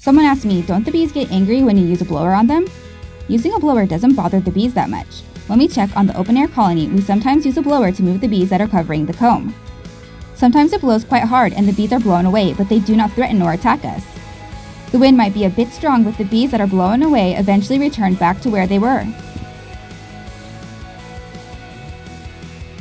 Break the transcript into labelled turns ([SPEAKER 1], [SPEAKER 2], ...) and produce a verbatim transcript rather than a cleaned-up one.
[SPEAKER 1] Someone asked me, don't the bees get angry when you use a blower on them? Using a blower doesn't bother the bees that much. When we check on the open-air colony, we sometimes use a blower to move the bees that are covering the comb. Sometimes it blows quite hard and the bees are blown away, but they do not threaten or attack us. The wind might be a bit strong, but the bees that are blown away eventually return back to where they were.